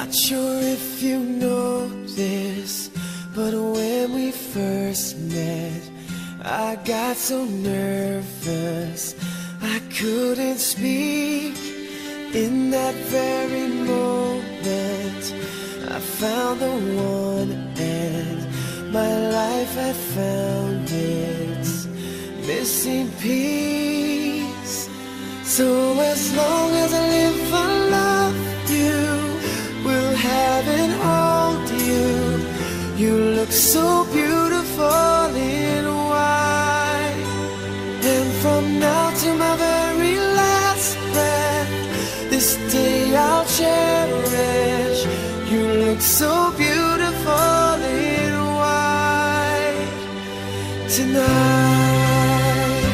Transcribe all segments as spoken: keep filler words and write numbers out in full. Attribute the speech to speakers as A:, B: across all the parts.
A: Not sure if you know this, but when we first met, I got so nervous I couldn't speak. In that very moment I found the one, and my life had found its missing piece. So as long as I live, I love you, will have and hold you. You look so beautiful in white, and from now to my very last breath, this day I'll cherish. You look so beautiful in white tonight.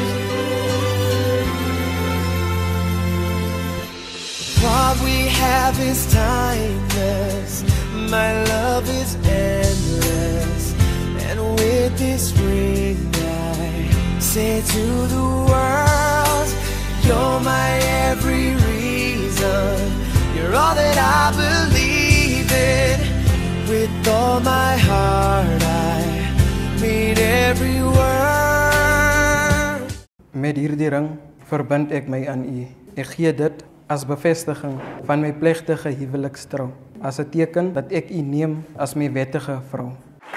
A: What we have is timeless, my love is endless, and with this ring I say to the world, you're my every reason, you're all that I believe in. With all my heart I mean every word.
B: Met hierdie ring verbind ek my aan u. Ek gee dit as bevestiging van my plegtige huwelikstrou, as 'n teken dat ek u neem as my wettige vrou.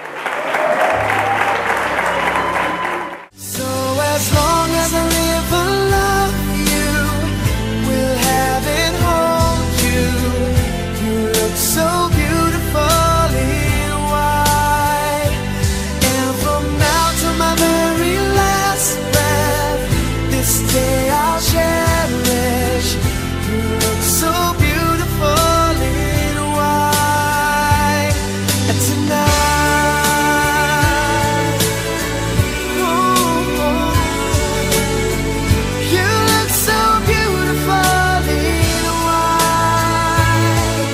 A: So as long as I live, I love you, will have and hold you. You look so beautiful in white, and from now to my very last breath, this day I'll cherish. You look so beautiful in white tonight. Ooh, you look so beautiful in white.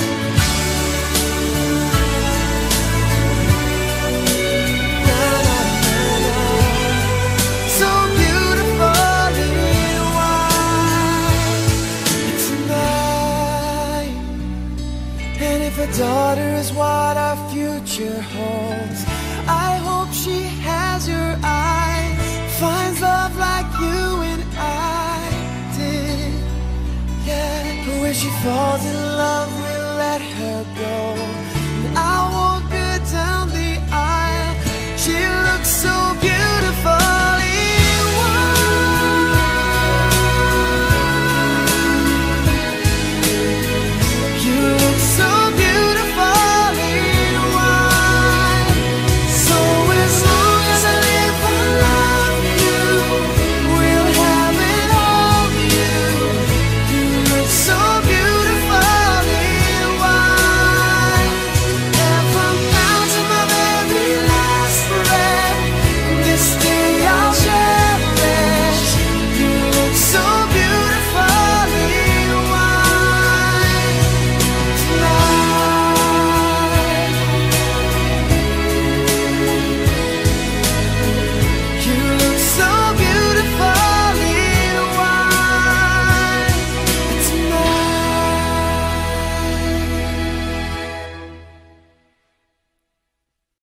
A: Na, na, na, na. So beautiful in white tonight. And if a daughter is what our future holds, I hope she has your eyes, finds love like you and I did. Yeah, but when she falls in love, we'll let her go.